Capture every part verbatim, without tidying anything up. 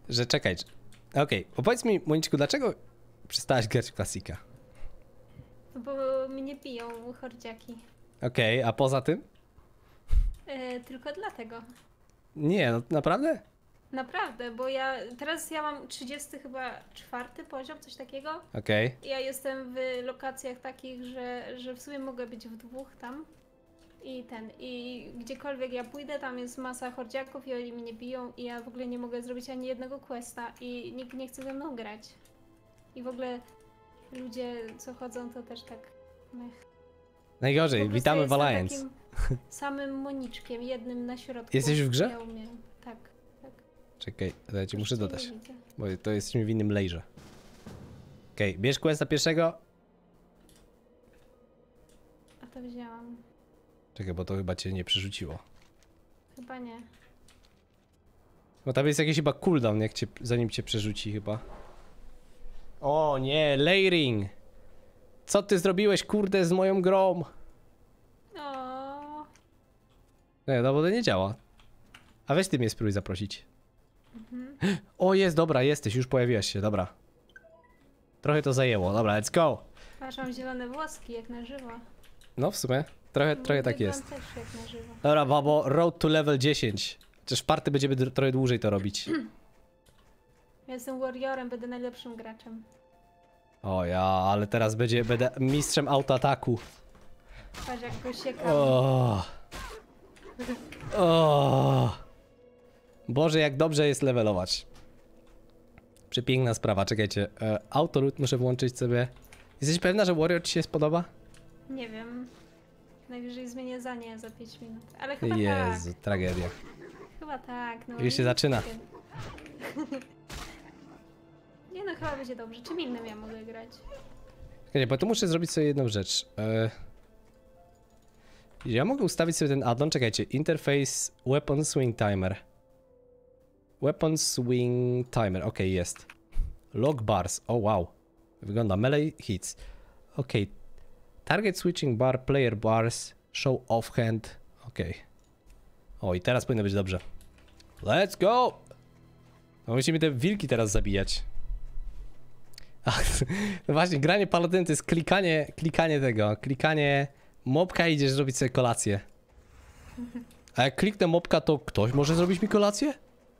że czekaj. Okej, okay. Opowiedz mi, Moniczku, dlaczego przestałaś grać w klasika? No bo mnie biją hordziaki. Okej, okay, a poza tym? Yy, tylko dlatego. Nie, no naprawdę? Naprawdę, bo ja teraz ja mam trzydziesty chyba czwarty poziom, coś takiego. Okej. Okay. Ja jestem w lokacjach takich, że, że w sumie mogę być w dwóch tam. I ten, i gdziekolwiek ja pójdę, tam jest masa hordziaków i oni mnie biją i ja w ogóle nie mogę zrobić ani jednego questa i nikt nie chce ze mną grać. I w ogóle ludzie, co chodzą, to też tak mech. Najgorzej, witamy w Alliance. Takim samym Moniczkiem, jednym na środku. Jesteś w grze? Ja umiem. Tak, tak. Czekaj, ja cię muszę dodać, bo to jesteśmy w innym lejrze. Okej, okay, bierz questa pierwszego. A to wzięłam. Czekaj, bo to chyba cię nie przerzuciło. Chyba nie. Bo tam jest jakiś chyba cooldown, jak cię, zanim cię przerzuci chyba. O nie, layering! Co ty zrobiłeś, kurde, z moją grą? O. Nie, no bo to nie działa. A weź ty mnie spróbuj zaprosić. Mhm. O, jest, dobra, jesteś, już pojawiłaś się, dobra. Trochę to zajęło, dobra, let's go! Patrz, mam zielone włoski, jak na żywo. No, w sumie, trochę, trochę tak jest. Też jak na żywo. Dobra, babo, road to level dziesięć. Chociaż w party będziemy trochę dłużej to robić. Ja jestem warriorem, będę najlepszym graczem. O ja, ale teraz będzie, będę mistrzem autoataku. Patrz, jak go siekam. O. O. Boże, jak dobrze jest levelować. Przepiękna sprawa, czekajcie. E, Autoroot muszę włączyć sobie. Jesteś pewna, że Warrior ci się spodoba? Nie wiem. Najwyżej zmienię zdanie za pięć minut. Ale chyba Jezu, tak. tragedia. Chyba tak. No, Już się zaczyna. Nie no, chyba będzie dobrze. Czym innym ja mogę grać? Czekajcie, bo tu muszę zrobić sobie jedną rzecz. E, ja mogę ustawić sobie ten addon, czekajcie. Interface Weapon Swing Timer. Weapon Swing Timer, ok, jest. Log bars, o oh, wow. Wygląda melee hits. Ok. Target switching bar, player bars, show offhand. Ok. O, i teraz powinno być dobrze. Let's go! No, musimy te wilki teraz zabijać. Ach, no właśnie, granie paladyn to jest klikanie, klikanie tego, klikanie mobka i idziesz zrobić sobie kolację. A jak kliknę mobka, to ktoś może zrobić mi kolację?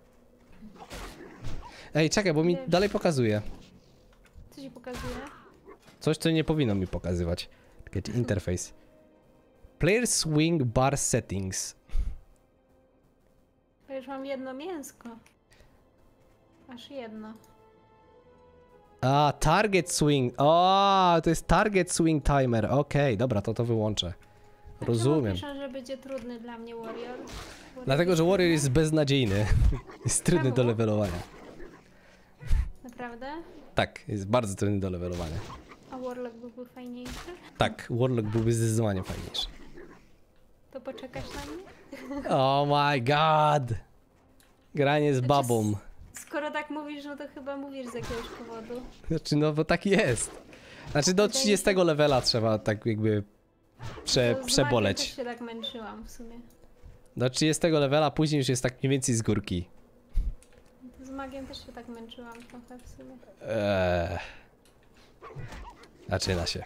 Ej, czekaj, bo mi Wiesz. dalej pokazuje. Co ci pokazuje? Coś, co nie powinno mi pokazywać. Czekajcie, interface. Player swing bar settings. Bo już mam jedno mięsko. Aż jedno. A, target swing. O, to jest target swing timer. Okej, okay, dobra, to to wyłączę. Rozumiem. Piszę, że będzie trudny dla mnie Warrior. Warrior Dlatego, że Warrior jest beznadziejny. Jest trudny Czemu? do levelowania. Naprawdę? Tak, jest bardzo trudny do levelowania. A Warlock byłby fajniejszy? Tak, Warlock byłby zdecydowanie fajniejszy. To poczekasz na mnie? Oh my god! Granie z babą. Skoro tak mówisz, no to chyba mówisz z jakiegoś powodu. Znaczy, no bo tak jest. Znaczy do trzydziestego levela trzeba tak jakby prze, To z przeboleć. Magiem też się tak męczyłam w sumie. Do trzydziestego levela, później już jest tak mniej więcej z górki. To z magiem też się tak męczyłam trochę w sumie. Eee. Zaczyna się.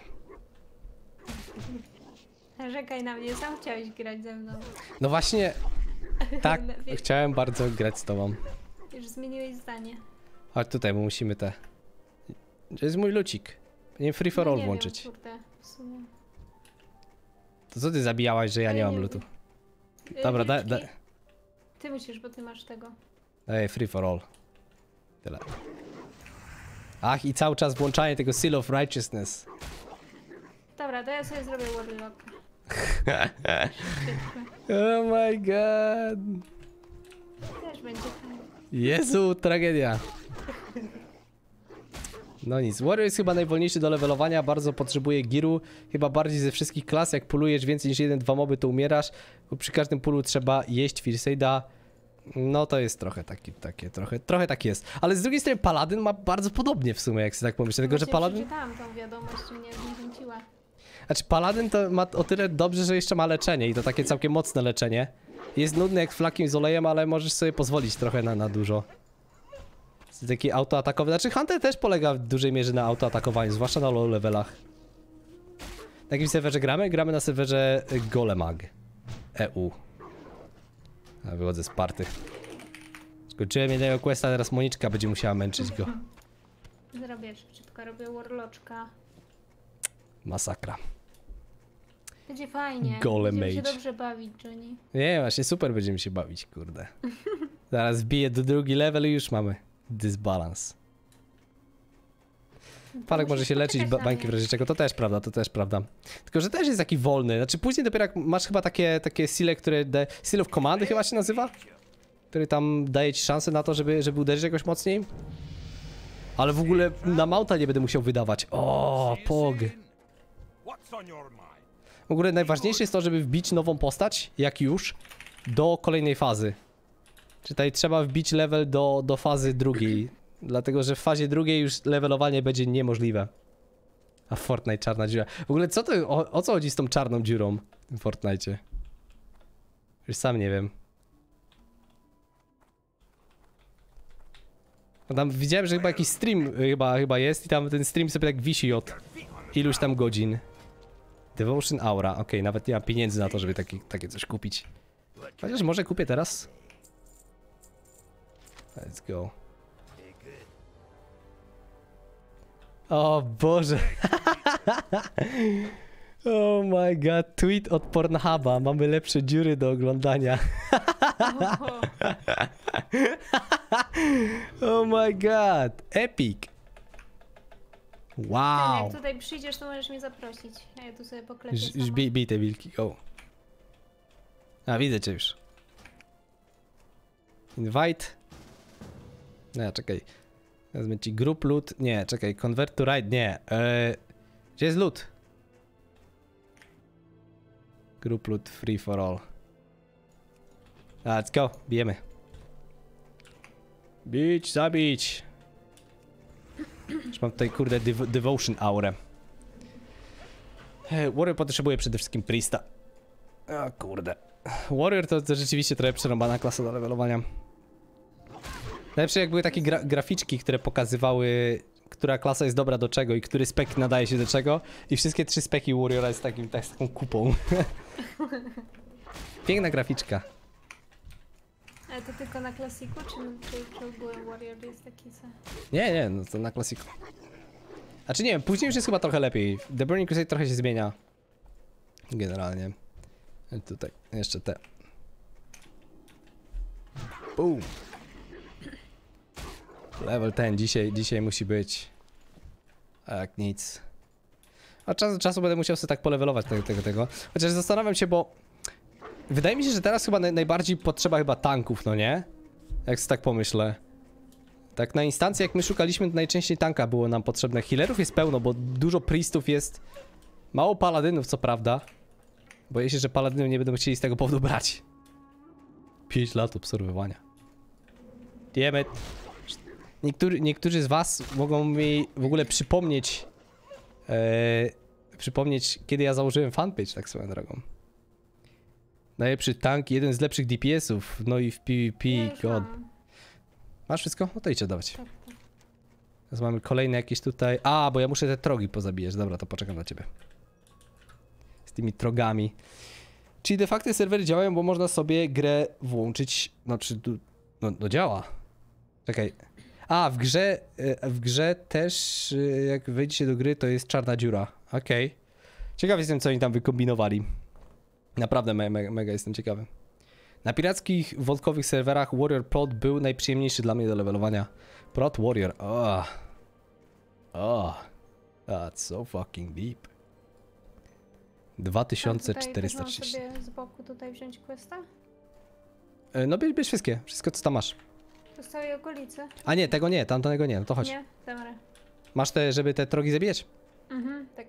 Narzekaj na mnie, sam chciałeś grać ze mną. No właśnie, tak, Wiesz, chciałem bardzo grać z tobą. już zmieniłeś zdanie. Chodź tutaj, bo musimy te... To jest mój lucik. Nie free for No all nie włączyć. Wiem, kurde, w sumie. To co ty zabijałaś, że ja Ale nie mam nie lutu? Y, Dobra, daj, wilczki. daj. Ty musisz, bo ty masz tego. Daj free for all. Tyle. Ach, i cały czas włączanie tego Seal of Righteousness. Dobra, to ja sobie zrobię Warlocka. Oh my god. Też będzie fajnie. Jezu, tragedia. No nic, Warrior jest chyba najwolniejszy do levelowania, bardzo potrzebuje giru. Chyba bardziej ze wszystkich klas, jak pulujesz więcej niż jeden, dwa moby, to umierasz. Bo przy każdym pulu trzeba jeść First Aida. No to jest trochę taki, takie, trochę, trochę tak jest. Ale z drugiej strony Paladyn ma bardzo podobnie w sumie, jak sobie tak pomyślę. Tylko, że Paladyn... przeczytałam tą wiadomość i mnie zniechęciła. Znaczy Paladyn to ma o tyle dobrze, że jeszcze ma leczenie i to takie całkiem mocne leczenie. Jest nudny jak flakiem z olejem, ale możesz sobie pozwolić trochę na, na dużo. Taki autoatakowy. Znaczy Hunter też polega w dużej mierze na autoatakowaniu, zwłaszcza na low levelach. Na jakim serwerze gramy? Gramy na serwerze Golemag. E U. A wychodzę z party. Skończyłem jednego questa, teraz Moniczka będzie musiała męczyć go. Zrobię szybciutko, robię warloczka. Masakra. Będzie fajnie. Golem Będziemy się mage. dobrze bawić, Johnny. Nie, właśnie super będziemy się bawić, kurde. Zaraz wbiję do drugi level i już mamy dysbalans. Falek może się leczyć ba bańki w razie czego, to też prawda, to też prawda. Tylko, że też jest taki wolny, znaczy później dopiero jak masz chyba takie, takie sile, które da... Seal of Commandy chyba się nazywa? Który tam daje ci szansę na to, żeby, żeby uderzyć jakoś mocniej. Ale w ogóle na Mauta nie będę musiał wydawać. O, pog. W ogóle najważniejsze jest to, żeby wbić nową postać, jak już, do kolejnej fazy. Czyli trzeba wbić level do, do fazy drugiej. Dlatego, że w fazie drugiej już levelowanie będzie niemożliwe. A Fortnite czarna dziura. W ogóle co to, o, o co chodzi z tą czarną dziurą w Fortnite? Już sam nie wiem. No tam widziałem, że chyba jakiś stream chyba, chyba jest i tam ten stream sobie tak wisi od iluś tam godzin. Devotion Aura, okej, okay, nawet nie mam pieniędzy na to, żeby taki, takie coś kupić. Chociaż może kupię teraz. Let's go. O Boże. Oh my god, tweet od Pornhuba. Mamy lepsze dziury do oglądania. Oh my god, epic. Wow. Jak tutaj przyjdziesz, to możesz mnie zaprosić. A ja tu sobie poklepię Już, już bij, bij te wilki, go. A, widzę cię już. Invite. Nie, czekaj. Wezmę ci group loot. Nie, czekaj, convert to raid. Nie. Eee, gdzie jest loot? Group loot free for all. Let's go, bijemy. Bić, zabić. Już mam tutaj, kurde, dev devotion aurę. Hey, Warrior potrzebuje przede wszystkim priesta. O kurde. Warrior to, to rzeczywiście trochę przerąbana klasa do levelowania. Najlepsze jak były takie gra graficzki, które pokazywały, która klasa jest dobra do czego i który spek nadaje się do czego. I wszystkie trzy speki Warriora jest takim, tak, z taką kupą. Piękna graficzka. Ale to tylko na klasiku, czy, czy, czy ogółem Warrior jest taki co? Nie, nie, no to na klasiku. A czy nie wiem, później już jest chyba trochę lepiej. The Burning Crusade trochę się zmienia. Generalnie. Tutaj, jeszcze te. Boom. Level ten dzisiaj, dzisiaj musi być. A jak nic. A czas do czasu będę musiał sobie tak polewelować tego, tego, tego. Chociaż zastanawiam się, bo wydaje mi się, że teraz chyba naj, najbardziej potrzeba chyba tanków, no nie? Jak sobie tak pomyślę. Tak na instancję jak my szukaliśmy, to najczęściej tanka było nam potrzebne. Healerów jest pełno, bo dużo priestów jest. Mało paladynów, co prawda. Boję się, że paladynów nie będą chcieli z tego powodu brać. pięć lat obserwowania. Damn it. Niektóry, niektórzy z was mogą mi w ogóle przypomnieć e, przypomnieć, kiedy ja założyłem fanpage, tak swoją drogą. Najlepszy tank, jeden z lepszych D P S-ów, no i w PvP, Ja god. mam. Masz wszystko? No to idź dawać. Tak, tak. Teraz mamy kolejne jakieś tutaj... A, bo ja muszę te trogi pozabijać, dobra, to poczekam na ciebie. Z tymi trogami. Czyli de facto serwery działają, bo można sobie grę włączyć, znaczy, no, no działa. Czekaj. A, w grze, w grze też, jak wejdziecie do gry, to jest czarna dziura. Okej. Okay. Ciekaw jestem, co oni tam wykombinowali. Naprawdę me, me, mega jestem ciekawy. Na pirackich, wątkowych serwerach Warrior Prot był najprzyjemniejszy dla mnie do levelowania. Prot Warrior, oh. Oh. That's so fucking deep. dwa tysiące czterysta trzydzieści. Można sobie z boku tutaj wziąć questa? No bierz, bierz wszystkie, wszystko co tam masz. To z całej okolicy? A nie, tego nie, tamtego nie, no to chodź. Nie? Dobra. Masz te, żeby te trogi zabijać? Mhm, tak.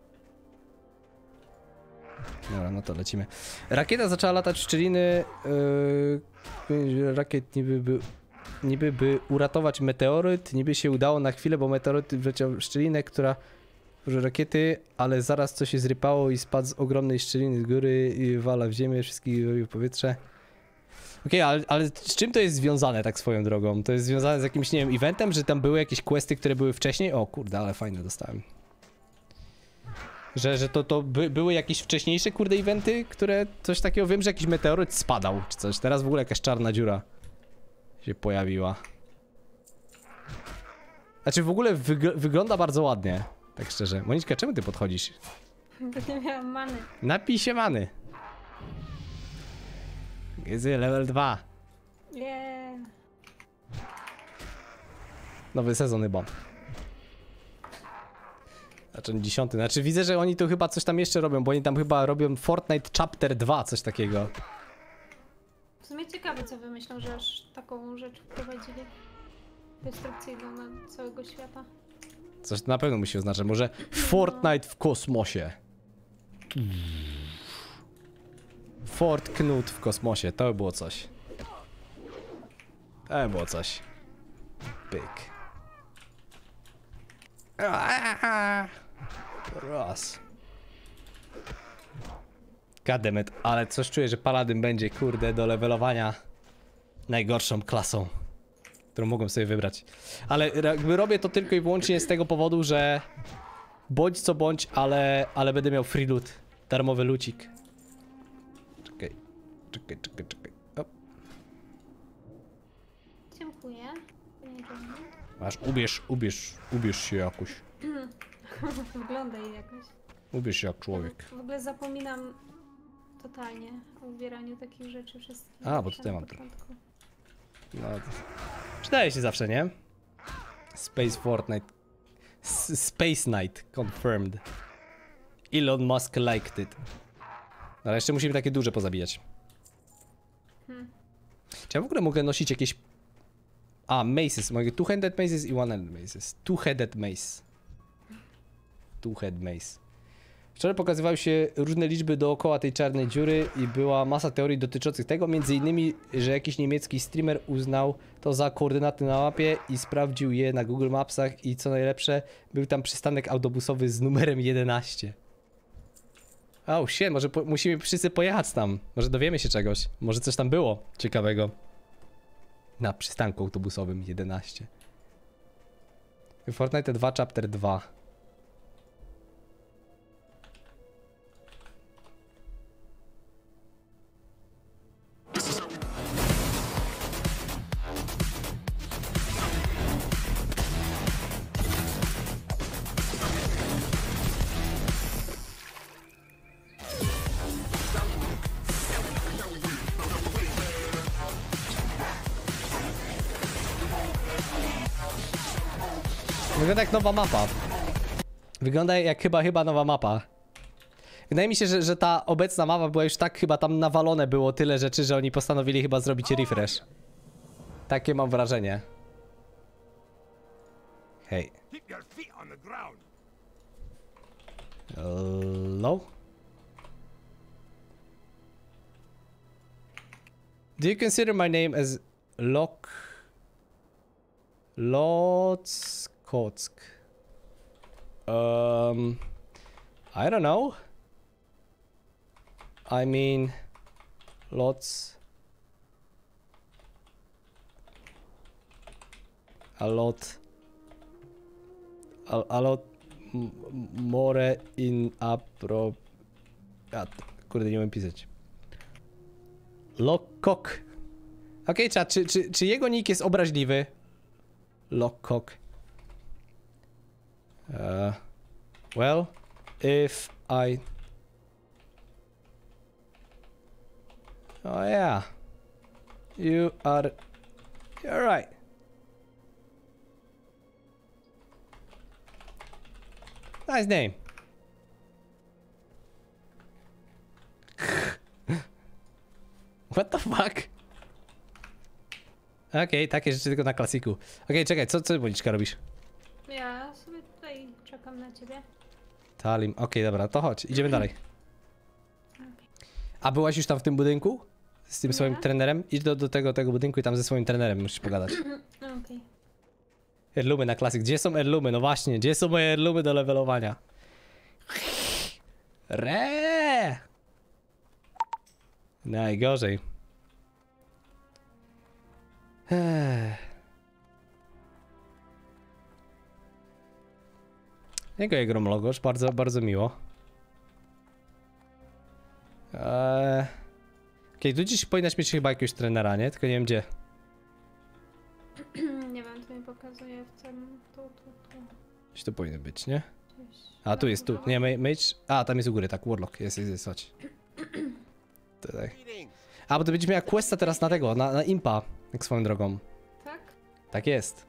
Dobra, no to lecimy. Rakieta zaczęła latać w szczeliny. Yy, rakiet niby by, niby by uratować meteoryt. Niby się udało na chwilę, bo meteoryt wleciał w szczelinę, która tworzy rakiety, ale zaraz coś się zrypało i spadł z ogromnej szczeliny z góry i wala w ziemię, wszystkich w powietrze. Okej, okay, ale, ale z czym to jest związane tak swoją drogą? To jest związane z jakimś, nie wiem, eventem, że tam były jakieś questy, które były wcześniej? O kurde, ale fajne dostałem. Że, że to, to by, były jakieś wcześniejsze, kurde, eventy, które coś takiego, wiem, że jakiś meteoryt spadał, czy coś. Teraz w ogóle jakaś czarna dziura się pojawiła. Znaczy w ogóle wyg wygląda bardzo ładnie, tak szczerze. Moniczka, czemu ty podchodzisz? Bo nie miałam many. Napij się many. Gezy, level dwa. Yeah. Nowy sezon chyba. Znaczy dziesiąty. Znaczy widzę, że oni tu chyba coś tam jeszcze robią, bo oni tam chyba robią Fortnite Chapter dwa, coś takiego. W sumie ciekawe, co wymyślą, że aż taką rzecz wprowadzili. Destrukcyjną na całego świata. Coś na pewno musi oznaczać. Może Fortnite w kosmosie. Fort Knut w kosmosie. To by było coś. To by było coś. Pyk. Raz. Goddammit, ale coś czuję, że Paladyn będzie, kurde, do levelowania najgorszą klasą, którą mogłem sobie wybrać. Ale jakby robię to tylko i wyłącznie z tego powodu, że bądź co bądź, ale, ale będę miał free loot. Darmowy lucik. Czekaj, czekaj, czekaj, czekaj. O. Dziękuję. Masz, ubierz, ubierz, ubierz się jakoś. Wygląda jej jakoś. Ubierz się jak człowiek. W ogóle zapominam totalnie o ubieraniu takich rzeczy wszystkich. A, bo tutaj mam to. No, to... Przydaje się zawsze, nie? Space Fortnite. S Space Night confirmed. Elon Musk liked it. Ale jeszcze musimy takie duże pozabijać. Hmm. Czy ja w ogóle mogę nosić jakieś... A, maces. Mogę two-handed maces i one-handed maces. Two-headed mace. Two-head mace. Wczoraj pokazywały się różne liczby dookoła tej czarnej dziury i była masa teorii dotyczących tego, między innymi, że jakiś niemiecki streamer uznał to za koordynaty na mapie i sprawdził je na Google Mapsach i co najlepsze, był tam przystanek autobusowy z numerem jedenaście. Oh shit, może po musimy wszyscy pojechać tam, może dowiemy się czegoś, może coś tam było ciekawego na przystanku autobusowym jedenaście. Fortnite dwa Chapter dwa. Wygląda jak nowa mapa. Wygląda jak chyba, chyba nowa mapa. Wydaje mi się, że, że ta obecna mapa była już tak chyba tam nawalone było tyle rzeczy, że oni postanowili chyba zrobić refresh. Takie mam wrażenie. Hej. Hello? Do you consider my name as Lok... Lotskotsk? Um... I don't know. I mean... Lots... A lot... A, a lot... More in apro... Kurde, nie umiem pisać. Lokok. Okej, okay, czy, czy, czy jego nick jest obraźliwy? Lokok. Uh, well, if I... Oh yeah. You are... You're right. Nice name. What the fuck? Okej, okay, takie rzeczy tylko na klasiku. Okej, okay, czekaj, co, co Moniczka robisz? Ja sobie tutaj czekam na ciebie. Talim, okej, okay, dobra, to chodź, idziemy dalej. A byłaś już tam w tym budynku? Z tym Nie. swoim trenerem? Idź do, do tego, tego budynku i tam ze swoim trenerem musisz pogadać. Okej. Okay. Erlumy na klasyk. Gdzie są erlumy? No właśnie, gdzie są moje erlumy do levelowania? Re. Najgorzej. Ech. Jego jego logosz, bardzo, bardzo miło. Eee... Okej, okay, tu gdzieś powinnaś mieć chyba jakiegoś trenera, nie? Tylko nie wiem gdzie. Nie wiem, tu mi pokazuje w tym... Tu, tu, tu. Gdzieś to powinno być, nie? Gdzieś. A, tu jest, tu. Nie, mage. A, tam jest u góry, tak, Warlock. Jest, jest, jest, chodź. Tutaj. A, bo to będziesz miała questa teraz na tego, na, na impa, jak swoją drogą. Tak? Tak jest.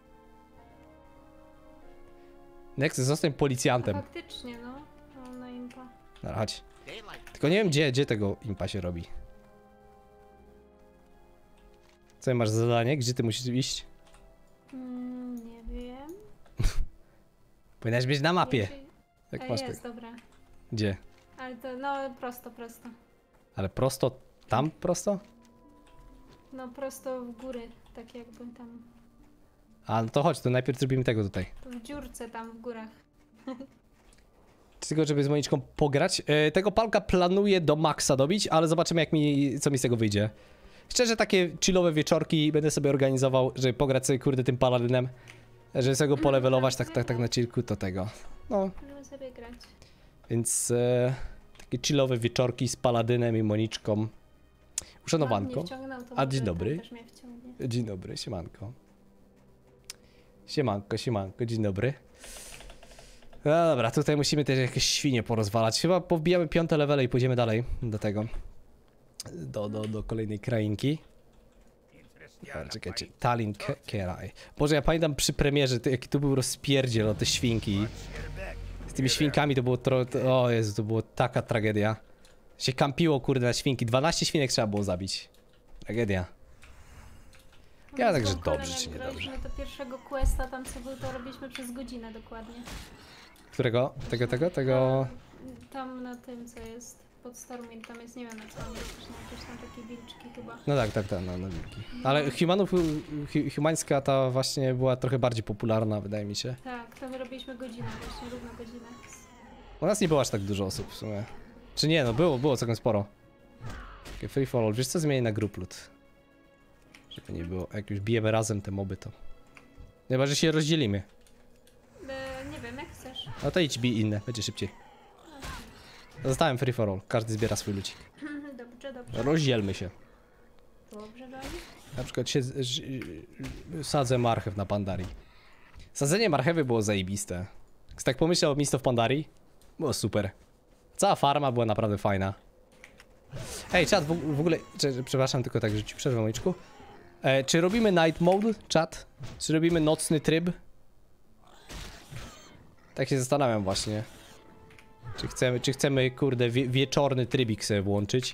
Next, zostań policjantem. A faktycznie, no. No, na impa. Dobra, chodź. Tylko nie wiem, gdzie, gdzie tego impa się robi. Co masz za zadanie? Gdzie ty musisz iść? Mm, nie wiem. Powinnaś być na mapie. Jeśli... Jak A masz jest, tak. dobra. Gdzie? Ale to, no, prosto, prosto. Ale prosto? Tam prosto? No, prosto w góry, tak jakby tam. A, no to chodź, to najpierw zrobimy tego tutaj. W dziurce tam w górach. Tylko, żeby z Moniczką pograć. E, tego palka planuję do maksa dobić, ale zobaczymy, jak mi, co mi z tego wyjdzie. Szczerze, takie chillowe wieczorki będę sobie organizował, żeby pograć sobie, kurde, tym paladynem. Żeby sobie go polewelować tak, tak, tak na chillku, to tego. No, Możemy sobie grać. więc e, takie chillowe wieczorki z paladynem i Moniczką. No, Uszanowanko. mnie wciągnął, to A, może dzień ten dobry. też mnie wciągnie. Dzień dobry, siemanko. Siemanko, siemanko, dzień dobry. No dobra, tutaj musimy też jakieś świnie porozwalać. Chyba powbijamy piąte levele i pójdziemy dalej do tego. Do, do, do kolejnej krainki. Dobra, czekajcie, Tallinn Keraj. Boże, ja pamiętam przy premierze, to, jaki tu był rozpierdziel o te świnki. Z tymi świnkami to było tro... O Jezu, to było taka tragedia. Się kampiło, kurde, na świnki. dwanaście świnek trzeba było zabić. Tragedia. Ja także dobrze czy nie dobrze. Do pierwszego questa, tam co był, to robiliśmy przez godzinę dokładnie. Którego? Tego, tego, tego... Tam na tym, co jest pod Stormwind, tam jest, nie wiem na co mam jakieś, jakieś tam takie wilczki chyba. No tak, tak, tak, no, no wilki. Ale humanów, hu, humańska ta właśnie była trochę bardziej popularna, wydaje mi się. Tak, to my robiliśmy godzinę, właśnie równo godzinę. U nas nie było aż tak dużo osób w sumie. Czy nie, no było, było całkiem sporo. Takie free for all. Wiesz co, zmienię na group loot. Żeby nie było, jak już bijemy razem te moby, to... Chyba, że się rozdzielimy. E, nie wiem, jak chcesz. No to idź bij inne, będzie szybciej. Zostałem free for all, każdy zbiera swój lucik. Dobrze, dobrze. Rozdzielmy się. Dobrze, dobrze. Na przykład się, sadzę marchew na Pandarii. Sadzenie marchewy było zajebiste. Jak tak pomyślał o Mist of Pandarii, było super. Cała farma była naprawdę fajna. Ej, czat, w, w ogóle, czy, przepraszam, tylko tak, że ci przerwę, Moniczku. E, czy robimy night mode, czat? Czy robimy nocny tryb? Tak się zastanawiam właśnie. Czy chcemy, czy chcemy, kurde, wie, wieczorny trybik sobie włączyć?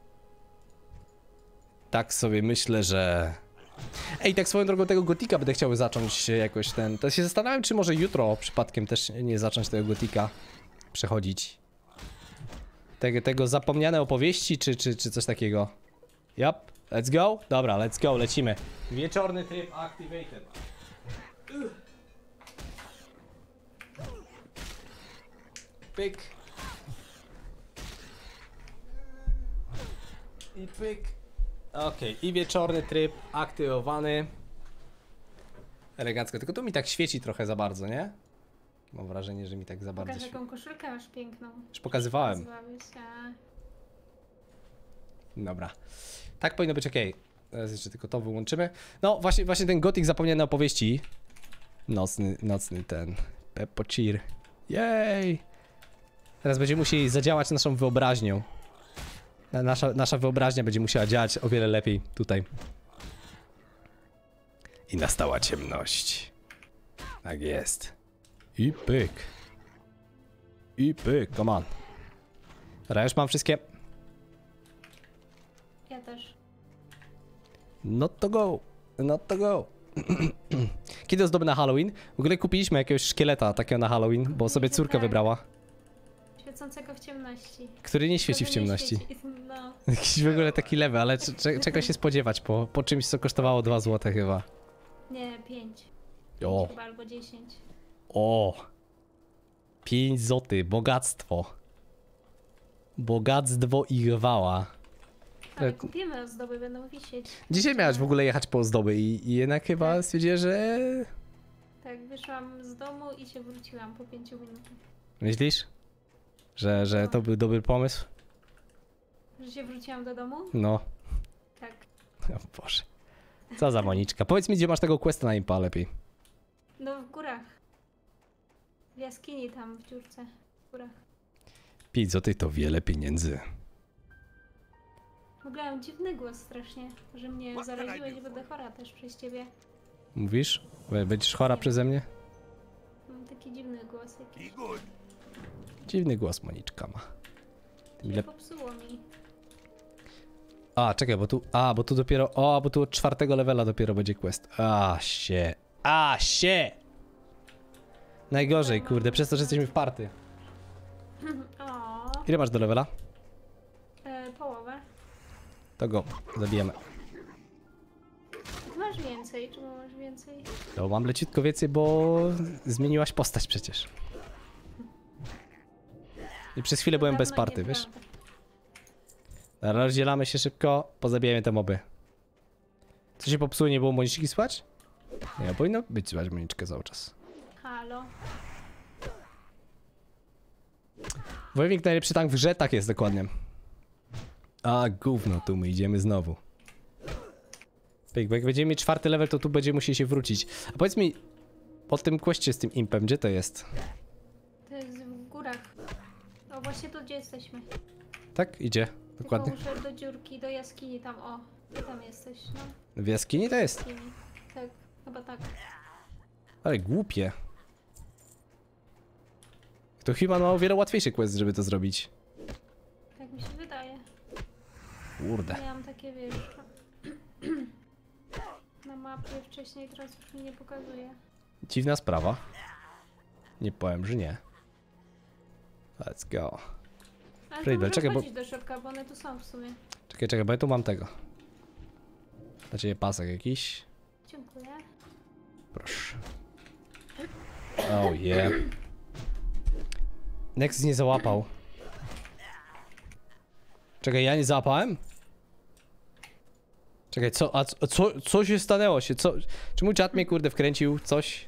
Tak sobie myślę, że... Ej, tak swoją drogą tego Gotika będę chciał zacząć jakoś ten... To się zastanawiam, czy może jutro przypadkiem też nie zacząć tego Gotika przechodzić. Tego, tego zapomniane opowieści, czy, czy, czy coś takiego. Yep, let's go. Dobra, let's go, lecimy. Wieczorny tryb activated. Pyk. I pyk. Okej, okay. I wieczorny tryb aktywowany. Elegancko, tylko tu mi tak świeci trochę za bardzo, nie? Mam wrażenie, że mi tak za bardzo Pokaż, świeci. jaką koszulkę masz piękną. Już pokazywałem. Nazwałeś, a... Dobra. Tak powinno być ok. Teraz jeszcze tylko to wyłączymy. No, właśnie, właśnie ten Gothic zapomniany opowieści. Nocny, nocny ten. Peppo Cheer. Jej! Teraz będziemy musieli zadziałać naszą wyobraźnią. Nasza, nasza wyobraźnia będzie musiała działać o wiele lepiej tutaj. I nastała ciemność. Tak jest. I pyk. I pyk, come on. Dobra, już mam wszystkie. Ja też. Not to go. Not to go. Kiedy ozdoby na Halloween? W ogóle kupiliśmy jakiegoś szkieleta takiego na Halloween, bo sobie córka wybrała. Świecącego w ciemności. Który nie świeci w Który nie ciemności. świeci. No. Jakiś w ogóle taki lewy, ale czego się spodziewać po, po czymś, co kosztowało dwa złote chyba. Nie, pięć. O. Chyba albo dziesięć. O! pięć złotych, bogactwo. Bogactwo i chwała. Ale kupimy ozdoby, będą wisieć. Dzisiaj miałaś w ogóle jechać po ozdoby i, i jednak chyba Tak. stwierdziłem, że... Tak, wyszłam z domu i się wróciłam po pięciu minutach. Myślisz? Że, że to był dobry pomysł? Że się wróciłam do domu? No. Tak. O Boże. Co za Moniczka. Powiedz mi, gdzie masz tego questa na impa lepiej. No w górach. W jaskini tam, w dziurce. W górach. Pizzo, ty to wiele pieniędzy. W ogóle mam dziwny głos strasznie, że mnie zaraziłeś i będę chora też przez ciebie. Mówisz? Be- Będziesz chora przeze mnie? Mam taki dziwny głos jakiś. Dziwny głos Moniczka ma. Tym Się ile... popsuło mi. A, czekaj, bo tu... A, bo tu dopiero... O, bo tu od czwartego levela dopiero będzie quest. A, się. A, się! Najgorzej, kurde, przez to, że jesteśmy w party. O, Ile masz do levela? e, połowę. To go, zabijemy. Ty masz więcej, czy masz więcej? No, mam leciutko więcej, bo zmieniłaś postać przecież. I przez chwilę byłem bez Dawno party, nie wiesz? prawda. Dobra, rozdzielamy się szybko, pozabijamy te moby. Co się popsuło, nie było Moniczki słychać? Nie, powinno być słychać Moniczkę cały czas. Halo. Wojownik najlepszy tank w grze? Tak jest, dokładnie. A, gówno, tu my idziemy znowu. Pyk, bo jak będziemy mieć czwarty level, to tu będziemy musieli się wrócić. A powiedz mi, po tym questie z tym impem, gdzie to jest? To jest w górach. O, właśnie tu, gdzie jesteśmy. Tak? Idzie, dokładnie. Tylko muszę do dziurki, do jaskini tam, o. Ty tam jesteś, no. W jaskini to jest? Jaskini. Tak, chyba tak. Ale głupie. To chyba ma o wiele łatwiejszy quest, żeby to zrobić. Tak mi się wydaje. Kurde. Miałam takie, wiesz... na mapie wcześniej, teraz już mi nie pokazuje. Dziwna sprawa. Nie powiem, że nie. Let's go. Ale Freedom, to może czekaj, bo- wchodzić do środka, bo one tu są w sumie. Czekaj, czekaj, bo ja tu mam tego. Dla ciebie pasek jakiś. Dziękuję. Proszę. Oh yeah. Next nie załapał. Czekaj, ja nie załapałem? Czekaj, co, a co, co, co się stanęło się, co, czy mój czat mnie kurde wkręcił, coś?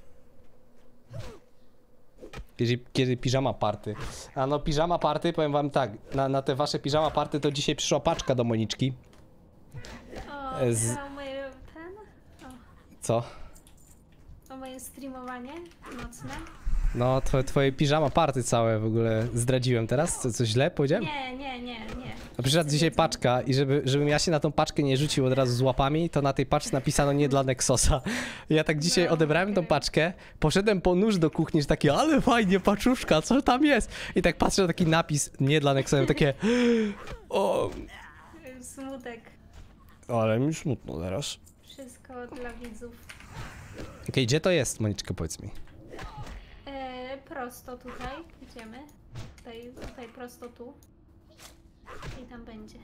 Kiedy, kiedy piżama party. A no piżama party, powiem wam tak, na, na te wasze piżama party to dzisiaj przyszła paczka do Moniczki. O, Z- a moje... ten? Co? O moje streamowanie nocne? No, twoje, twoje piżama party całe w ogóle zdradziłem teraz? Co, coś źle powiedziałem? Nie, nie, nie, nie. A przyszła dzisiaj paczka i żeby, żebym ja się na tą paczkę nie rzucił od razu z łapami, to na tej paczce napisano nie dla Nexosa. Ja tak dzisiaj No, odebrałem tą okej. paczkę, poszedłem po nóż do kuchni, że takie, ale fajnie, paczuszka, co tam jest? I tak patrzę na taki napis nie dla Nexosa, takie, o, Smutek. ale mi smutno teraz. Wszystko dla widzów. Okej, gdzie to jest, Moniczka, powiedz mi. E, prosto tutaj idziemy. Tutaj, tutaj prosto tu. I tam będzie.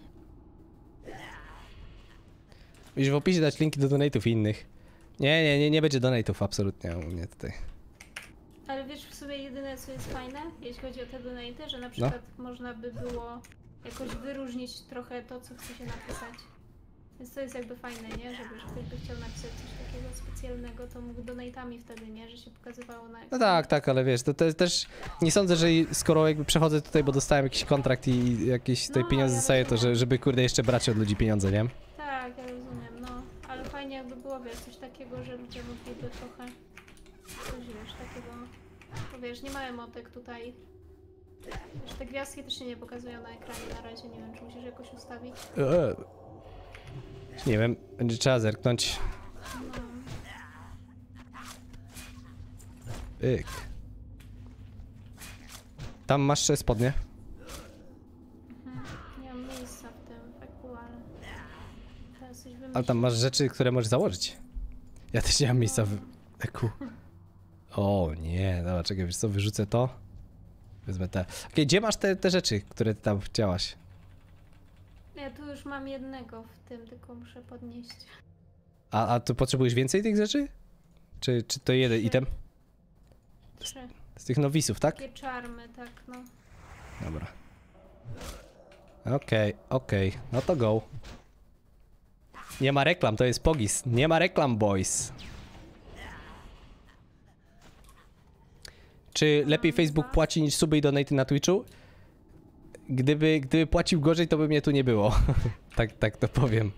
Musisz w opisie dać linki do donate'ów innych. Nie, nie, nie, nie będzie donate'ów absolutnie u mnie tutaj. Ale wiesz w sobie jedyne co jest fajne, jeśli chodzi o te donaty, że na przykład można by było jakoś wyróżnić trochę to, co chce się napisać. Więc to jest jakby fajne, nie? Żeby ktoś by chciał napisać coś takiego specjalnego, to mógł donatami wtedy, nie? Że się pokazywało na No tak, tak, ale wiesz, to, to też nie sądzę, że skoro jakby przechodzę tutaj, bo dostałem jakiś kontrakt i jakieś tutaj No, pieniądze ja dostaję, to rozumiem. że, żeby kurde jeszcze brać od ludzi pieniądze, nie? Tak, ja rozumiem, no. Ale fajnie jakby było, wiesz, coś takiego, że ludzie mogliby trochę coś, wiesz, takiego... Bo wiesz, nie ma emotek tutaj. Wiesz, te gwiazdki też się nie pokazują na ekranie na razie, nie wiem, czy musisz jakoś ustawić. Eee. Nie wiem, będzie trzeba zerknąć. No. Pyk. Tam masz jeszcze spodnie? Mhm. Nie mam miejsca w tym fekuale. Teraz coś wymyślić. Ale tam masz rzeczy, które możesz założyć. Ja też nie mam miejsca w eku. O nie, dobra, czekaj, wiesz co, wyrzucę to. Wezmę te. Okej, gdzie masz te, te rzeczy, które ty tam chciałaś? Ja tu już mam jednego w tym, tylko muszę podnieść. A, a tu potrzebujesz więcej tych rzeczy? Czy, czy to jeden Trzy. item? Trzy. Z tych nowisów, tak? Takie czarmy, tak, no. Dobra. Okej, okej, no to go. Nie ma reklam, to jest Pogis. Nie ma reklam, boys. Czy lepiej Facebook płaci niż suby i donaty na Twitchu? Gdyby, gdyby płacił gorzej, to by mnie tu nie było. tak, tak to powiem.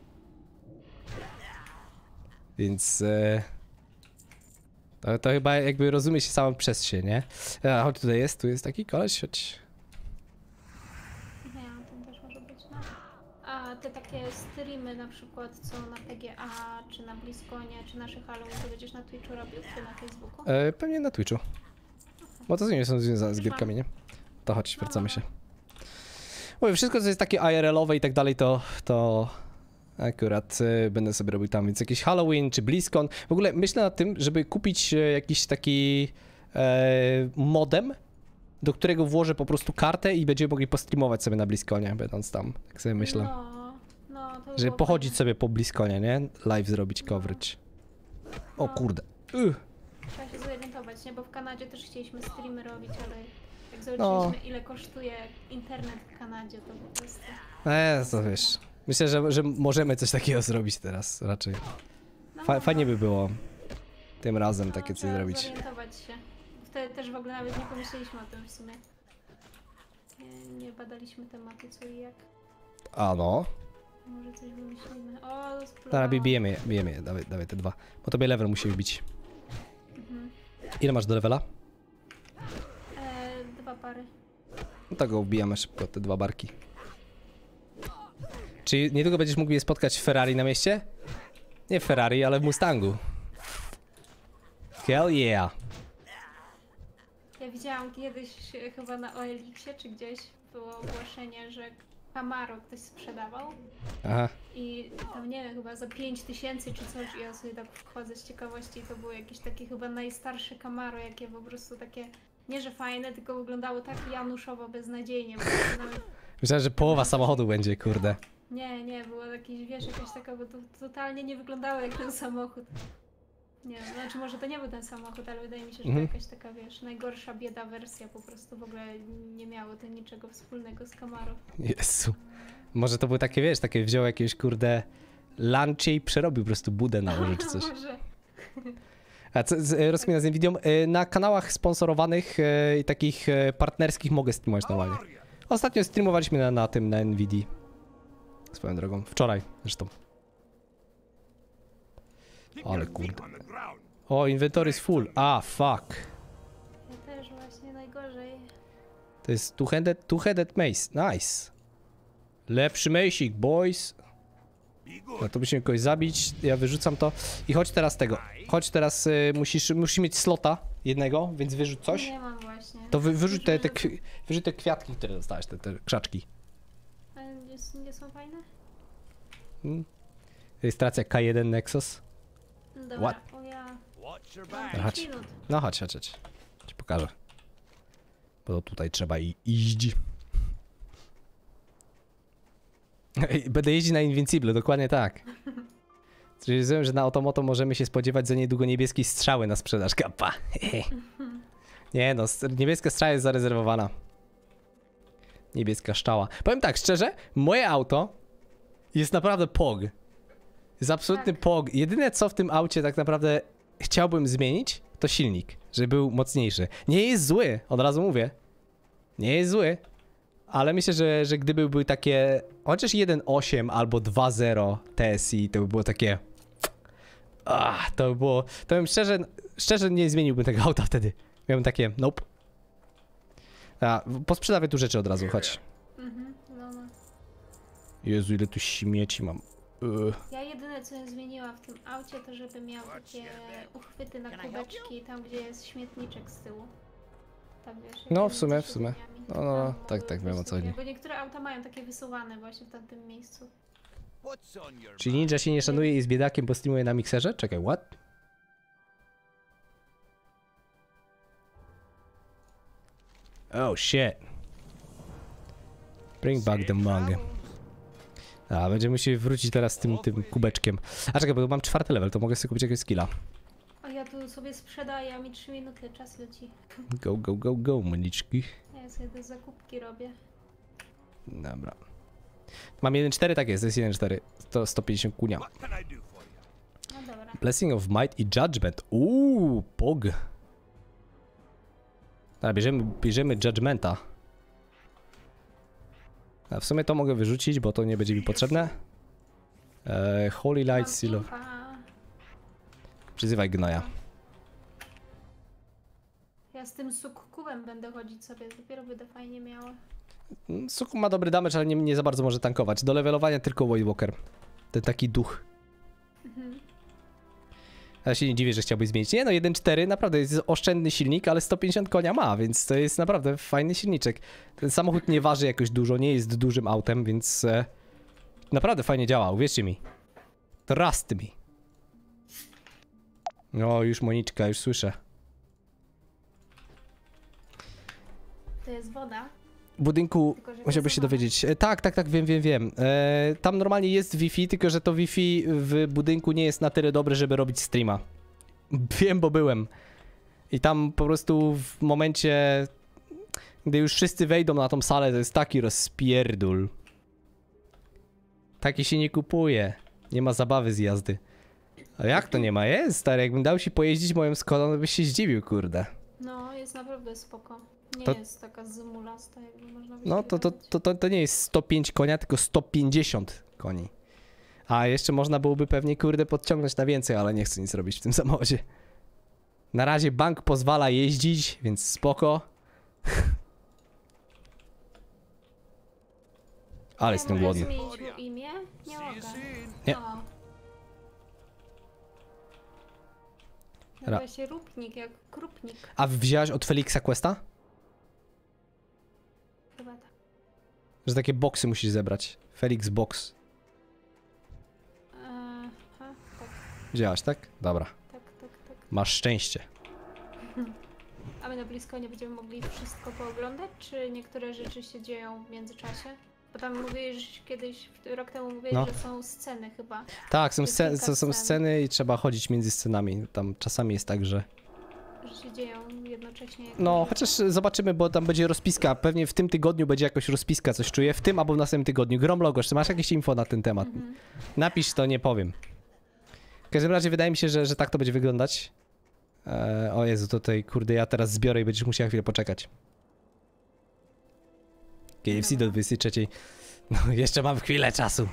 Więc... E, to, to chyba jakby rozumie się samo przez się, nie? A, chodź, tutaj jest, tu jest taki koleś, chodź. Nie, ten też może być, no. A te takie streamy na przykład, co na P G A, czy na Bliskonie, czy naszych Halloween, to będziesz na Twitchu robił, czy na Facebooku? E, pewnie na Twitchu. Bo to nie są związane z gierkami, nie? To chodź, wracamy się. Mówię, wszystko co jest takie I R L-owe i tak dalej, to, to akurat y, będę sobie robił tam, więc jakiś Halloween czy BlizzCon. W ogóle myślę nad tym, żeby kupić y, jakiś taki e, modem, do którego włożę po prostu kartę i będziemy mogli postreamować sobie na BlizzConie, będąc tam, tak sobie myślę. No, no, to by Żeby było pochodzić fajne. sobie po BlizzConie, nie? Live zrobić, coverage. O kurde. Uch. Trzeba się zorientować, nie? Bo w Kanadzie też chcieliśmy streamy robić, ale jak No. zobaczyliśmy ile kosztuje internet w Kanadzie, to po prostu... Eee, to wiesz. Myślę, że, że możemy coś takiego zrobić teraz raczej. No, Fa no, fajnie by było tym razem no, takie coś trzeba zrobić. zorientować się. Wtedy też w ogóle nawet nie pomyśleliśmy o tym w sumie. Nie, nie badaliśmy tematu co i jak. A no. Może coś wymyślimy. O, Dobra, spróbowałam. bij- bijemy je, bijemy je. Dawaj, dawaj te dwa. Bo tobie level musi wbić. Mhm. Ile masz do levela? E, dwa pary. No to go wbijamy szybko, te dwa barki. Czy niedługo będziesz mógł je spotkać w Ferrari na mieście? Nie w Ferrari, ale w Mustangu. Hell yeah. Ja widziałam kiedyś e, chyba na O L X-ie czy gdzieś było ogłoszenie, że Camaro ktoś sprzedawał. Aha. I tam nie wiem, chyba za pięć tysięcy czy coś, i ja sobie tak wchodzę z ciekawości i to było jakieś takie chyba najstarsze Camaro, jakie po prostu takie, nie że fajne, tylko wyglądało tak januszowo beznadziejnie. Bo to nawet, Myślałem, że połowa samochodu będzie, kurde. nie, nie, było jakieś, wiesz, jakaś taka, bo to totalnie nie wyglądało jak ten samochód. Nie wiem, znaczy może to nie był ten samochód, ale wydaje mi się, że Mhm. to jakaś taka, wiesz, najgorsza bieda wersja, po prostu w ogóle nie miało to niczego wspólnego z Camaro. Jezu. Może to były takie, wiesz, takie wziął jakieś, kurde, lunchie i przerobił po prostu budę na łoży czy coś. Może. A co, z, e, rozkmina z Nvidią, e, na kanałach sponsorowanych e, i takich e, partnerskich mogę streamować normalnie. Ostatnio streamowaliśmy na, na tym, na Nvidii. Swoją drogą. Wczoraj zresztą. Ale kurde. O, inventory jest full. A, fuck. Ja też właśnie najgorzej. To jest two-headed, two-headed mace. Nice. Lepszy mace'ik, boys. No to musimy kogoś zabić. Ja wyrzucam to. I chodź teraz tego. Chodź teraz, y, musisz, musisz mieć slota jednego, więc wyrzuć coś. Nie mam właśnie. To wy, wyrzuć te, te, Myślę, kwi- wyrzuć te kwiatki, które dostałeś, te, te krzaczki. że- Ale nie, s- nie są fajne? Hmm? Rejestracja K jeden Nexus. Dobra, What? o ja... No chodź. pięć minut. No chodź, chodź, chodź. Ci pokażę. Bo tutaj trzeba i iść. Ej, będę jeździć na Invincible, dokładnie tak. Czyli rozumiem, że na Automoto możemy się spodziewać za niedługo niebieskiej strzały na sprzedaż. Kappa. Nie no, s- niebieska strzała jest zarezerwowana. Niebieska szczała. Powiem tak, szczerze, moje auto jest naprawdę pog. Jest absolutny Tak. pog. Jedyne co w tym aucie tak naprawdę chciałbym zmienić, to silnik, żeby był mocniejszy. Nie jest zły, od razu mówię. Nie jest zły, ale myślę, że, że gdyby były takie chociaż jeden osiem albo dwa zero T S I, to by było takie... Ah, to by było... To bym szczerze, szczerze nie zmieniłbym tego auta wtedy. Miałbym takie, nope. A, posprzedawię tu rzeczy od razu, chodź. Mhm, no, no. Jezu, ile tu śmieci mam. Ugh. Ja jedyne co ja zmieniłam w tym aucie, to żeby miał takie uchwyty na kubeczki, tam gdzie jest śmietniczek z tyłu. Tak wiesz. No, jak w sumie, między w sumie. siedzeniami. No, no, no, Tam tak, były tak, wiem, o co wysokie, chodzi. Bo niektóre auta mają takie wysuwane właśnie w tamtym miejscu. Czyli ninja się nie szanuje i jest biedakiem, bo streamuje na mikserze? Czekaj, what? Oh shit. Bring back the mug. A, będziemy musieli wrócić teraz z tym, tym kubeczkiem. A czekaj, bo mam czwarty level, to mogę sobie kupić jakiegoś skilla. O, ja tu sobie sprzedaję, a mi trzy minuty, czas leci. Go, go, go, go, mniczki. Ja sobie te zakupki robię. Dobra. Mam jeden cztery, tak jest, to jest jeden cztery. To sto pięćdziesiąt kunia. No dobra. Blessing of Might i Judgment. Uuu, pog. Dobra, bierzemy, bierzemy Judgmenta. A w sumie to mogę wyrzucić, bo to nie będzie mi potrzebne. Eee, Holy Light Mam Seal of... impa. Przyzywaj gnoja. Ja z tym sukkubem będę chodzić sobie, dopiero będę fajnie miała. Suku ma dobry damage, ale nie, nie za bardzo może tankować. Do levelowania tylko White Walker. Ten taki duch. Mhm. Ja się nie dziwię, że chciałbyś zmienić. Nie no, jeden cztery naprawdę jest oszczędny silnik, ale sto pięćdziesiąt konia ma, więc to jest naprawdę fajny silniczek. Ten samochód nie waży jakoś dużo, nie jest dużym autem, więc e, naprawdę fajnie działa, uwierzcie mi. Trust me. No, już Moniczka, już słyszę. To jest woda. W budynku Tylko, że musiałbyś się gazowana. dowiedzieć. E, tak, tak, tak, wiem, wiem, wiem. E, tam normalnie jest Wi-Fi, tylko że to Wi-Fi w budynku nie jest na tyle dobre, żeby robić streama. Wiem, bo byłem. I tam po prostu w momencie, gdy już wszyscy wejdą na tą salę, to jest taki rozpierdul. Taki się nie kupuje. Nie ma zabawy z jazdy. A jak to nie ma? Jest, stary. Jakbym dał ci pojeździć moją Skodą, to byś się zdziwił, kurde. No, jest naprawdę spoko. Nie To- jest taka zymulasta, jakby można by No to, to, to, to, to nie jest sto pięć konia, tylko sto pięćdziesiąt koni. A jeszcze można byłoby pewnie, kurde, podciągnąć na więcej, ale nie chcę nic robić w tym samochodzie. Na razie bank pozwala jeździć, więc spoko. Ale jestem głodny. Zmienić mu imię? Nie mogę. Nie. No. Ra- Nazywa się Rupnik, jak Krupnik. A wzięłaś od Felixa Questa? Chyba tak. Że takie boksy musisz zebrać. Felix Box. Eee, ha, tak, Wzięłaś, tak? Dobra. tak, tak, tak. Masz szczęście. A my na blisko nie będziemy mogli wszystko pooglądać, czy niektóre rzeczy się dzieją w międzyczasie? Bo tam mówiłeś kiedyś, rok temu mówiłeś, No. że są sceny chyba. Tak, są, Jest scen kilka są, są scen. sceny i trzeba chodzić między scenami. Tam czasami jest tak, że... Że się dzieją jednocześnie. jakieś No, rzeczy. chociaż zobaczymy, bo tam będzie rozpiska. Pewnie w tym tygodniu będzie jakoś rozpiska, coś czuję. W tym albo w następnym tygodniu. Grom Logosz, czy masz jakieś info na ten temat? Mhm. Napisz, to nie powiem. W każdym razie wydaje mi się, że, że tak to będzie wyglądać. Eee, o Jezu, to tutaj, kurde, ja teraz zbiorę i będziesz musiała chwilę poczekać. K F C do dwudziestej trzeciej. No, jeszcze mam chwilę czasu.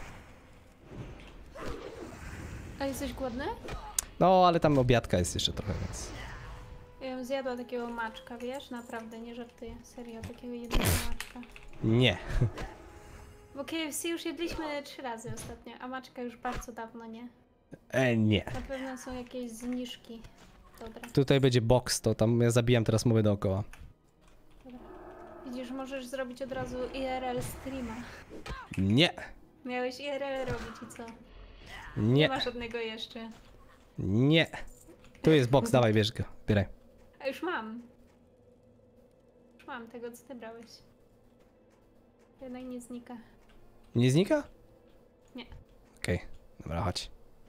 A jesteś głodny? No, ale tam obiadka jest jeszcze trochę, więc... Ja bym zjadła takiego maczka, wiesz? Naprawdę, nie żartuję. Serio, takiego jednego maczka. Nie. Bo K F C już jedliśmy trzy razy ostatnio, a maczka już bardzo dawno nie. E, nie. Na pewno są jakieś zniżki. Dobra. Tutaj będzie box, to tam ja zabijam teraz mowy dookoła. Widzisz, możesz zrobić od razu I R L streama. Nie. Miałeś I R L robić i co? Nie Nie. ma żadnego jeszcze. Nie. Tu jest box, dawaj, bierz go. Bieraj. A już mam. Już mam tego, co ty brałeś. Jednak nie znika. Nie znika? Nie. Okej, okay. Dobra, chodź.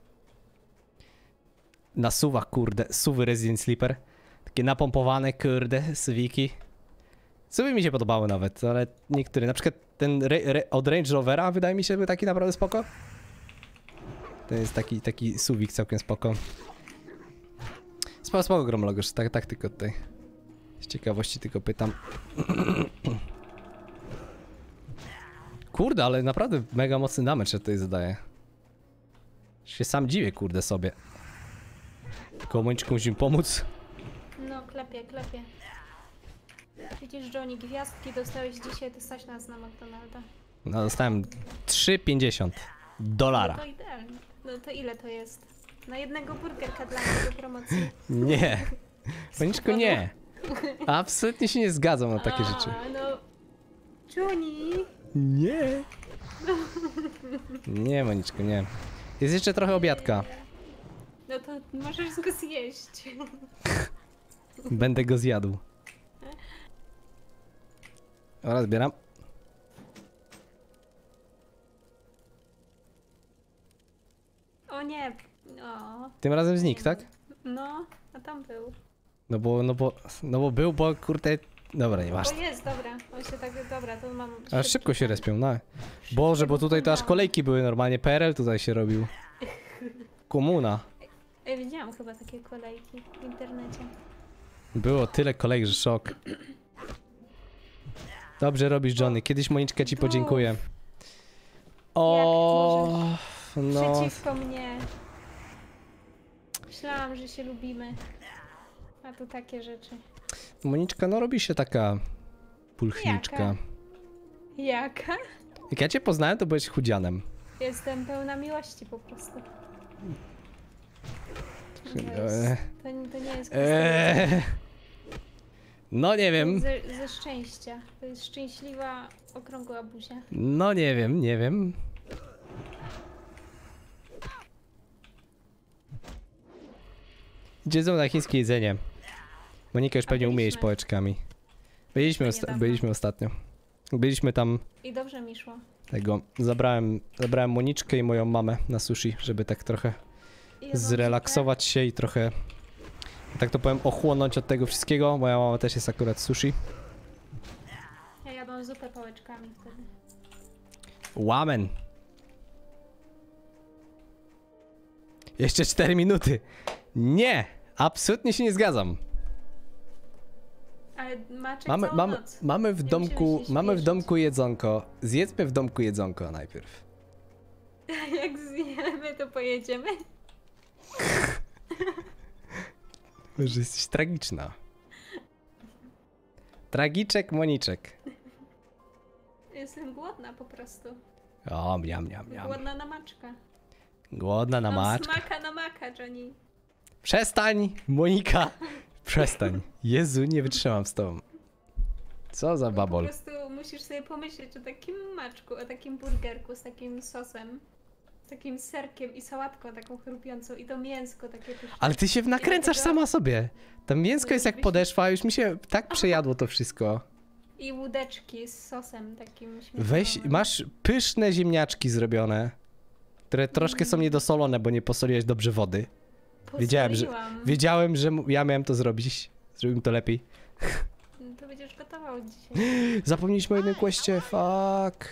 Na suwach, kurde, suwy Resident Sleeper. Takie napompowane, kurde, suwiki. Suwy mi się podobały nawet, ale niektóre. Na przykład ten re, re, od Range Rovera wydaje mi się był taki naprawdę spoko. To jest taki, taki suwik całkiem spoko. Spoko, spoko, Gromlogosz, tak, tak tylko tutaj. Z ciekawości tylko pytam. Kurde, ale naprawdę mega mocny damage się tutaj zadaje. Się sam dziwię, kurde, sobie. Tylko Mończku musimy pomóc. No, klepie, klepie. Widzisz, Johnny, gwiazdki dostałeś dzisiaj, to stać nas na McDonalda. No, dostałem trzy pięćdziesiąt No dolara. to idealnie. No to ile to jest? Na jednego burgerka dla mnie do promocji. Nie. Mończku, nie. Absolutnie się nie zgadzam na takie A, rzeczy. no... Johnny! Nie. Nie, Moniczku, nie. Jest jeszcze trochę obiadka. No to możesz go zjeść. Będę go zjadł. Dobra, zbieram. O nie, no. Tym razem znikł, tak? No, a tam był. No bo, no bo, no bo był, bo kurde, Dobra, O nieważne. jest, dobra. On się tak, dobra, to mam... Ale szybko się respią, no. Boże, bo tutaj to aż kolejki były normalnie. P R L tutaj się robił. Komuna. Ja widziałam chyba takie kolejki w internecie. Było tyle kolejek, że szok. Dobrze robisz, Johnny. Kiedyś Moniczka ci podziękuję. O, no. Przeciwko mnie. Myślałam, że się lubimy. A tu takie rzeczy. Moniczka, no robi się taka pulchniczka. Jaka? Jaka? Jak ja cię poznałem, to byłeś chudzianem. Jestem pełna miłości po prostu. To nie Eee. jest, to, nie- to nie jest Eee. No nie wiem. ze, ze szczęścia. To jest szczęśliwa, okrągła buzia. No nie wiem, nie wiem. Jedzą na chińskie jedzenie. Monika już A pewnie umie jeść byliśmy. pałeczkami. Byliśmy, osta Niedawno. byliśmy ostatnio. Byliśmy tam I dobrze mi szło. tego. Zabrałem, zabrałem Moniczkę i moją mamę na sushi, żeby tak trochę I jadłam zrelaksować się i trochę, tak to powiem, ochłonąć od tego wszystkiego. Moja mama też jest akurat sushi. zupę. Ja jadłam zupę pałeczkami wtedy. Łamen. Jeszcze cztery minuty. Nie! Absolutnie się nie zgadzam. Ale Maciek Mamy, całą mamy, noc. mamy w Nie domku, musimy się mamy w śpieszyć. domku jedzonko. Zjedzmy w domku jedzonko najpierw. Jak zjemy, to pojedziemy. Że jesteś tragiczna. Tragiczek, Moniczek. Jestem głodna po prostu. O, miam, miam, miam. Głodna na maczka. Głodna na Mam maczka. smaka na maka, Johnny. Przestań, Monika. Przestań. Jezu, nie wytrzymam z tobą. Co za Po babol. prostu musisz sobie pomyśleć o takim maczku, o takim burgerku z takim sosem, z takim serkiem i sałatką taką chrupiącą i to mięsko takie pyszne. Ale ty się nakręcasz tego- sama sobie. Tam mięsko jest jak Byś- podeszwa, już mi się tak przejadło to wszystko. I łódeczki z sosem takim śmietanowym. Weź, masz pyszne ziemniaczki zrobione, które troszkę są niedosolone, bo nie posoliłeś dobrze wody. Wiedziałem, że, Posoliłam. wiedziałem, że m- ja miałem to zrobić. Zrobimy to lepiej. To będziesz gotował dzisiaj. Zapomnieliśmy o jednym questie, fuck.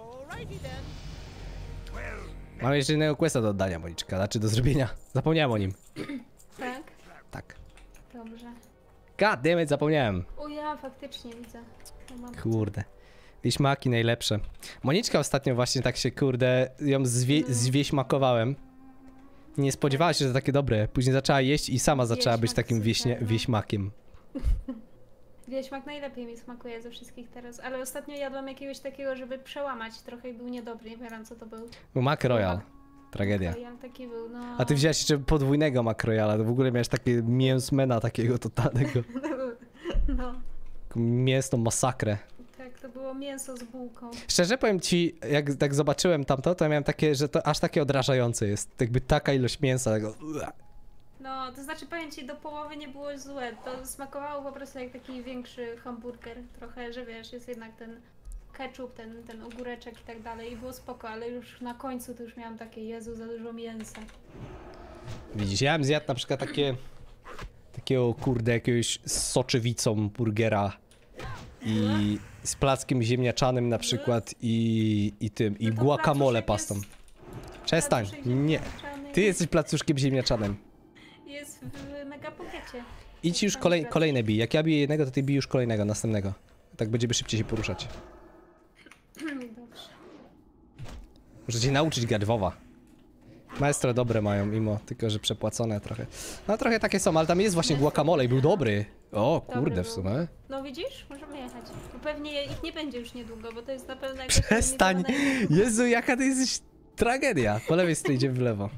Mam jeszcze jednego questa do oddania, Moniczka, znaczy do zrobienia. Zapomniałem o nim. Tak? Tak. Dobrze. God damn it, zapomniałem. O ja, faktycznie widzę. No mam Kurde. Wieśmaki najlepsze. Moniczka ostatnio właśnie tak się, kurde, ją zwie zwieśmakowałem. Nie spodziewała się, że takie dobre. Później zaczęła jeść i sama zaczęła być Wieśmak takim wieśnie super, no. wieśmakiem. Wieśmak najlepiej mi smakuje ze wszystkich teraz, ale ostatnio jadłam jakiegoś takiego, żeby przełamać trochę i był niedobry, nie wiem co to był. Był Mac Royal. Tragedia. Royal taki był, no. A ty wziąłeś jeszcze podwójnego Mac Royala, to w ogóle miałeś takie mięsmena takiego totalnego. No, Mięsną masakrę. tak, to było mięso z bułką. Szczerze powiem ci, jak tak zobaczyłem tamto, to miałem takie, że to aż takie odrażające jest. Jakby taka ilość mięsa, tego... No, to znaczy powiem ci, do połowy nie było złe, to smakowało po prostu jak taki większy hamburger, trochę, że wiesz, jest jednak ten ketchup, ten, ten ogóreczek i tak dalej i było spoko, ale już na końcu to już miałam takie, Jezu, za dużo mięsa. Widzisz, ja bym zjadł na przykład takie... Takiego, kurde, jakiegoś z soczewicą burgera i z plackiem ziemniaczanym na przykład i, i tym, i No to guacamole placuszek pastą. jest- Przestań, placuszek nie. ziemniaczany Ty jesteś placuszkiem ziemniaczanym. Jest w megapokecie. Idź już kolej, kolejne bij. Jak ja biję jednego, to ty bij już kolejnego, następnego. Tak będziemy szybciej się poruszać. Dobrze. Muszę cię nauczyć grać WoWa. Maestro dobre mają mimo, tylko że przepłacone trochę. No trochę takie są, ale tam jest właśnie guacamole i był dobry. O, kurde w był. sumie. No widzisz? Możemy jechać. Bo pewnie ich nie będzie już niedługo, bo to jest na pewno jakaś Przestań! limitowana- Jezu, jaka to jest tragedia. Po lewej stronie idziemy w lewo.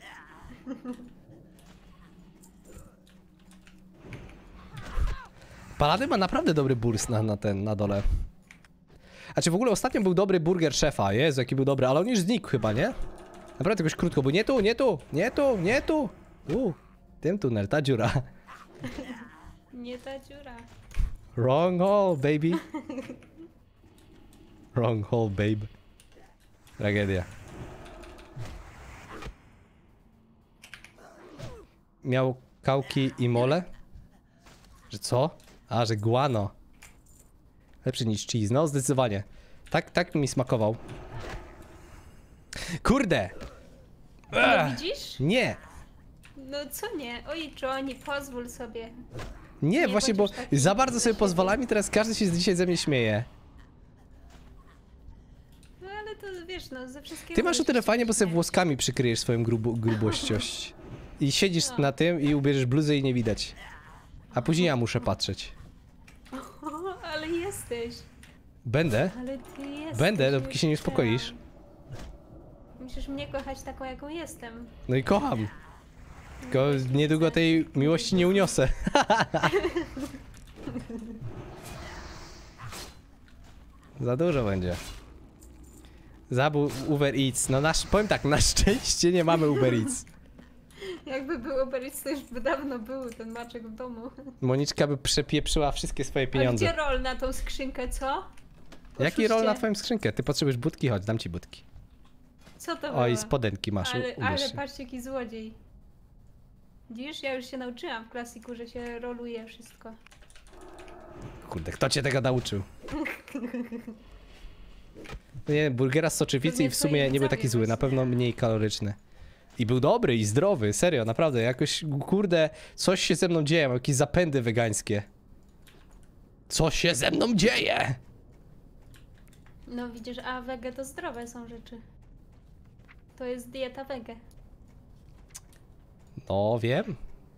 Palady ma naprawdę dobry burst na, na ten, na dole. A czy w ogóle ostatnio był dobry burger szefa? Jezu, jaki był dobry, ale on już znikł chyba, nie? Naprawdę jakoś krótko, bo nie tu, nie tu, nie tu, nie tu. Tu, tym tunel, ta dziura. Nie ta dziura. Wrong hole, baby. Wrong hole, babe. Tragedia. Miał kałki i mole? Że co? A, że guano. Lepszy niż cheese, no zdecydowanie. Tak, tak mi smakował. Kurde! No Ech, widzisz? nie! No co nie? Oj, Johnny, pozwól sobie. Nie, Nie właśnie, bo bądź taki za bardzo dla sobie siebie. pozwalam i teraz każdy się dzisiaj ze mnie śmieje. No ale to wiesz, no ze wszystkiego... Ty masz o musisz tyle się fajnie, bo sobie śmiać. włoskami przykryjesz swoją grubo, grubościość. I siedzisz No. na tym i ubierzesz bluzę i nie widać. A później ja muszę patrzeć. O, ale jesteś. Będę? Ale ty jesteś. Będę, dopóki już się nie teraz. uspokoisz. Musisz mnie kochać taką, jaką jestem. No i kocham. Tylko niedługo tej miłości nie uniosę. Za dużo będzie. Zabu Uber Eats. No nasz, powiem tak, na szczęście nie mamy Uber Eats. Jakby było Beritz, to już by dawno był ten maczek w domu. Moniczka by przepieprzyła wszystkie swoje A pieniądze. gdzie rol na tą skrzynkę, co? Jaki rol na Oszuście. twoją skrzynkę? Ty potrzebujesz budki? Chodź, dam ci budki. Co to O, i było? spodenki masz, Ale, ubierz ale się. patrzcie, jaki złodziej. Widzisz, ja już się nauczyłam w klasiku, że się roluje wszystko. Kurde, kto cię tego nauczył? Nie, burgera z soczewicy Pewnie i w sumie twoi nie był taki widzowie zły, na właśnie. pewno mniej kaloryczny. I był dobry i zdrowy, serio, naprawdę, jakoś, kurde, coś się ze mną dzieje, mam jakieś zapędy wegańskie. Co się ze mną dzieje? No widzisz, a wege to zdrowe są rzeczy. To jest dieta wege. No, wiem.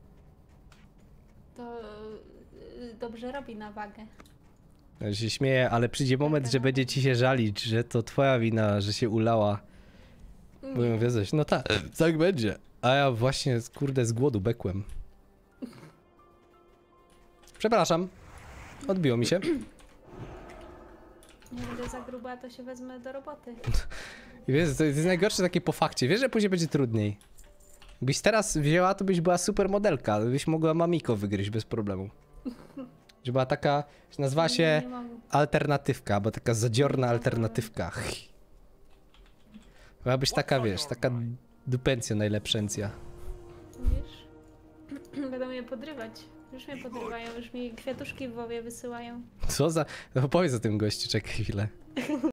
To y, dobrze robi na wagę. Ja się śmieję, ale przyjdzie moment, że będzie ci się żalić, że to twoja wina, że się ulała. Bo ja mówię coś, no tak, tak będzie. A ja właśnie, kurde, z głodu bekłem. Przepraszam. Odbiło mi się. Nie będę za gruba, to się wezmę do roboty. I wiesz, to jest najgorsze takie po fakcie. Wiesz, że później będzie trudniej. Gdybyś teraz wzięła, to byś była super modelka. Byś mogła Mamiko wygryźć bez problemu. Że była taka, że nazywała się Nie mogę. alternatywka, bo taka zadziorna alternatywka. Byłabyś taka, wiesz, taka dupencja najlepszencja. Widzisz? Będą mnie podrywać. Już mnie podrywają, już mi kwiatuszki w Wowie wysyłają. Co za... No powiedz o tym gościu, czekaj chwilę.